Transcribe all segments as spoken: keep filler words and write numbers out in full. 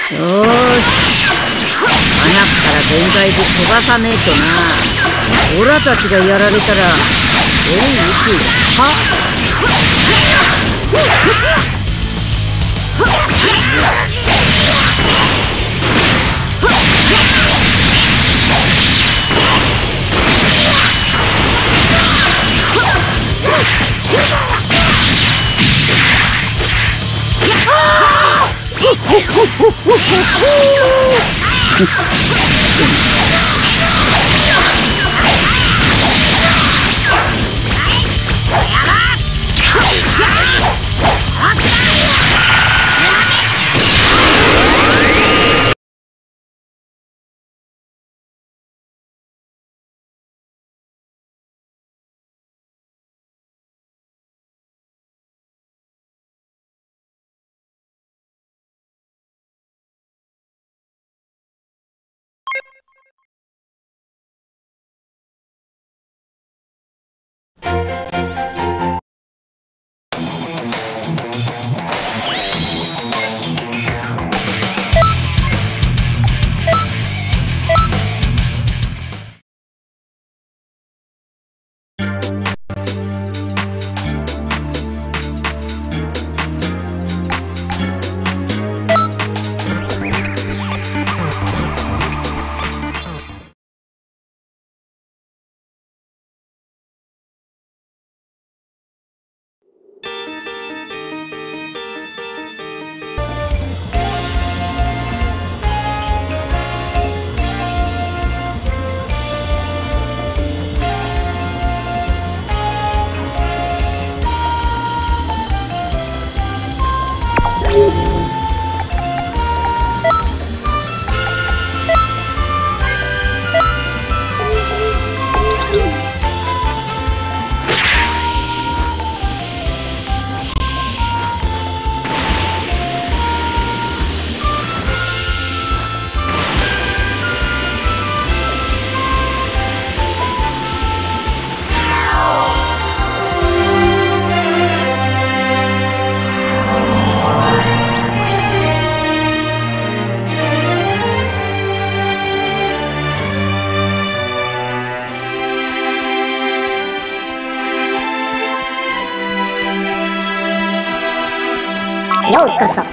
よーし、穴から全開で飛ばさねえとな。オラたちがやられたら全宇宙はようこそ。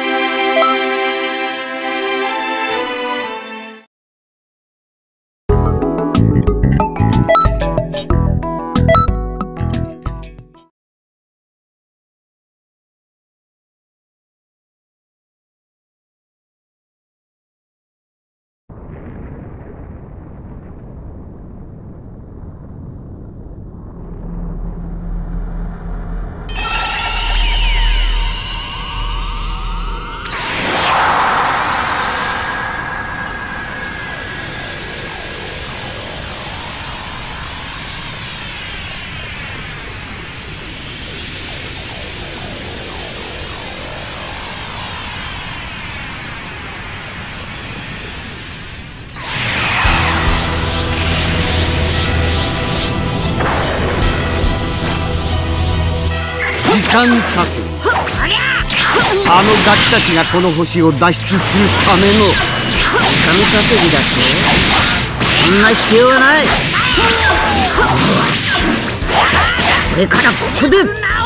時間稼ぎ。あのガキたちがこの星を脱出するための。 時間稼ぎだってそんな必要はない。よし、これからここでで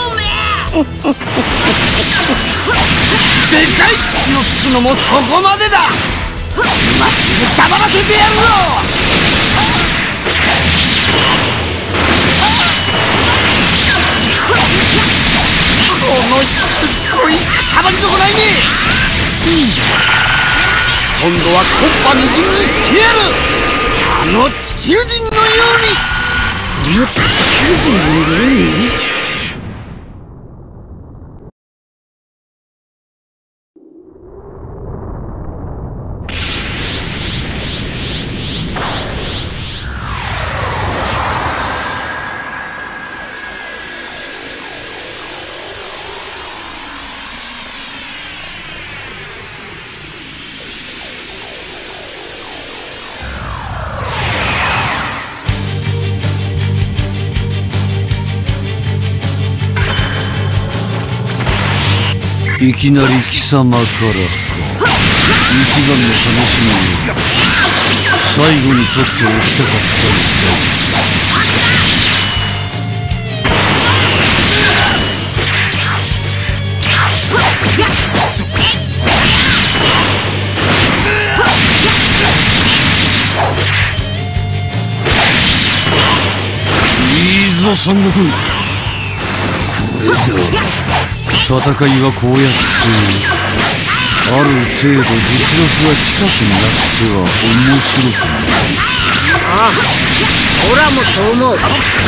かい口を聞くのもそこまでだ。今すぐ黙らせてやるぞ。このしつこいくたばり損ないね。今度は木っ端みじんにしてやる。あの地球人のように。 この地球人のようにいきなり貴様からか。 一番の楽しみを最後に取っておきたかったのいいぞ三国。これだ、戦いはこうやってある程度実力が近くなっては面白くなる。 ああ、オラもそう思う。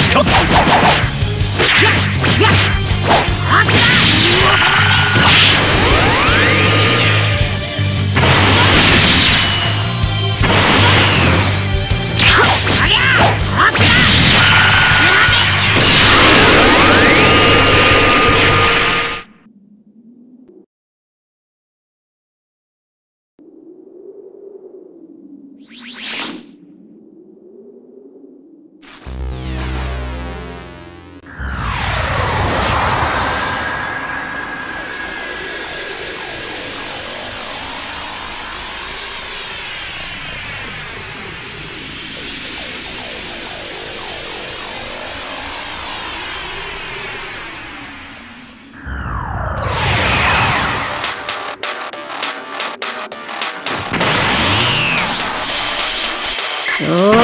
よーし、穴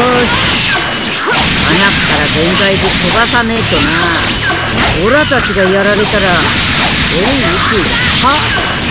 から全開で飛ばさねえとな。オラたちがやられたらええ宇宙だ。は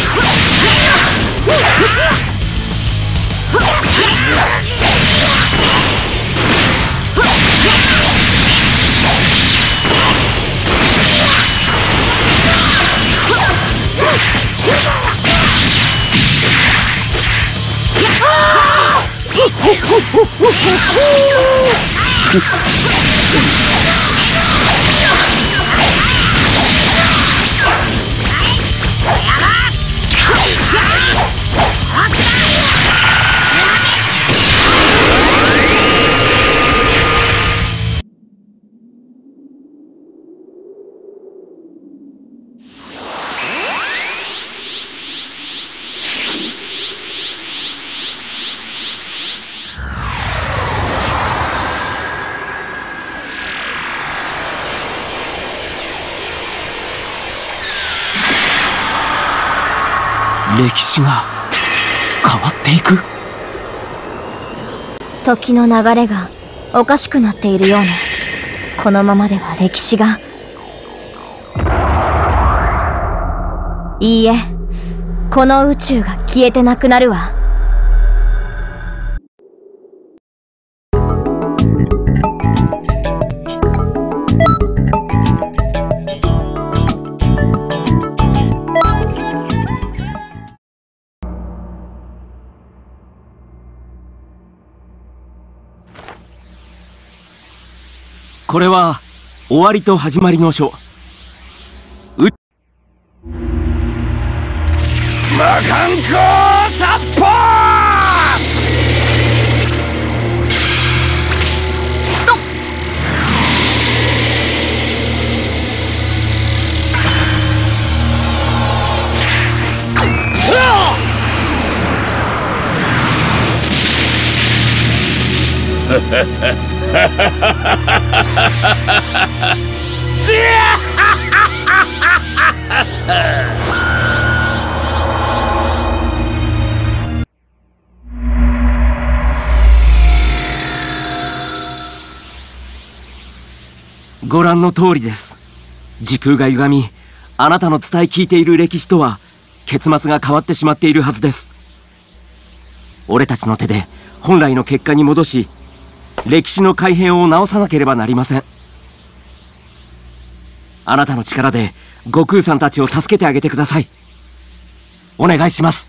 歴史が変わっていく。 時の流れがおかしくなっているようね。このままでは歴史が。いいえ、この宇宙が消えてなくなるわ。 これは終わりと始まりの書。う魔漢光殺法。 ご覧の通りです。時空が歪み、あなたの伝え聞いている歴史とは結末が変わってしまっているはずです。俺たちの手で本来の結果に戻し、歴史の改変を直さなければなりません。あなたの力で悟空さんたちを助けてあげてください。お願いします。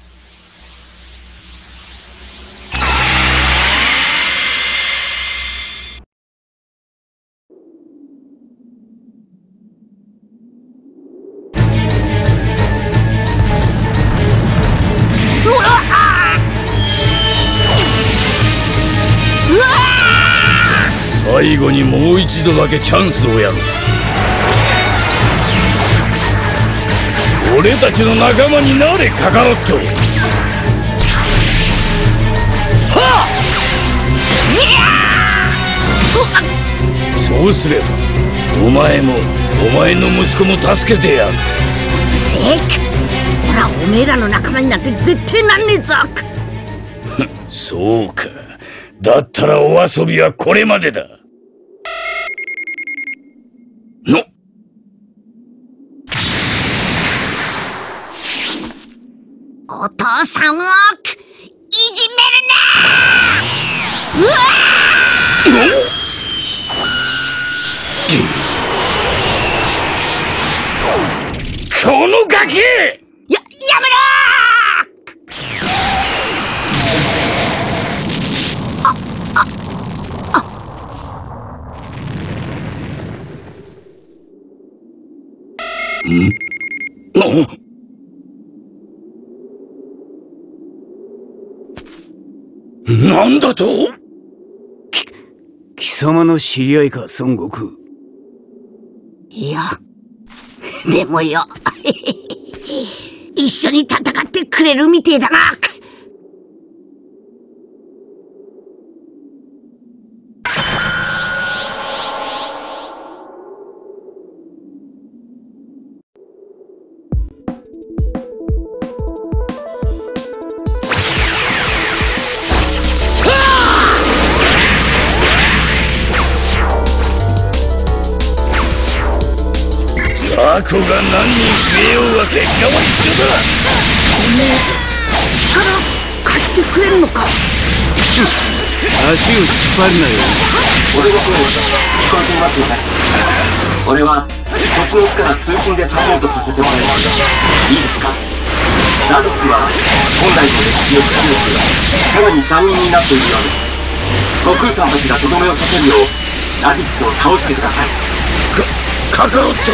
最後にもう一度だけチャンスをやる。俺たちの仲間になれ、カカロット。 そうすればお前もお前の息子も助けてやる。 せいく、ほらおめえらの仲間になって絶対なんねえぞ。 そうか。だったらお遊びはこれまでだ。のお父さんをいじめるな。うわこのガキ！ や、やめろー！なんだと？ き、貴様の知り合いか、孫悟空。 いや、でもよ、一緒に戦ってくれるみてえだな。 雑魚が何人増えようが結果は一緒だ。 おめえ力貸してくれんのか。 足を引っ張るなよ。 俺の声聞こえていますよね。俺は時の巣から通信でサポートさせてもらいます。いいですか？ラディッツは本来の歴史を深めてさらに残忍になっているようです。悟空さんたちがとどめを刺せるようラディッツを倒してください。 か、カカロット。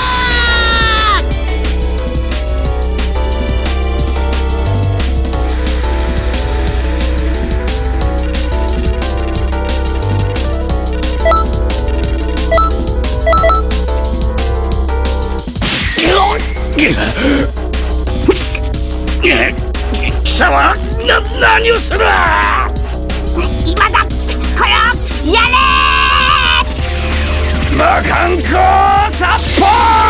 貴様、な、何をする！ 今だ、これをやれー！魔漢光殺法！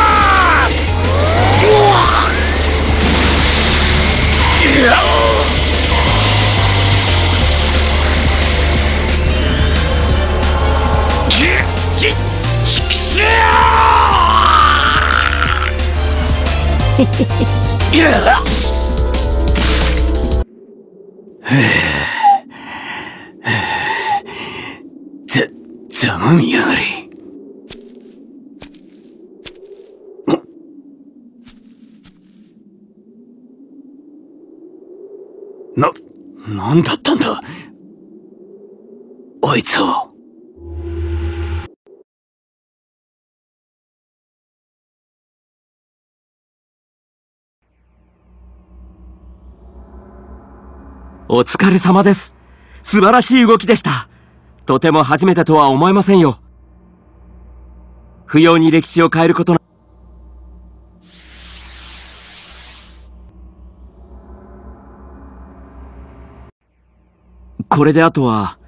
ち、ちくしょう！ ざ、ざまみやがれ。な、なんだったんだあいつは。 お疲れ様です。素晴らしい動きでした。とても初めてとは思えませんよ。不要に歴史を変えることな。これであとは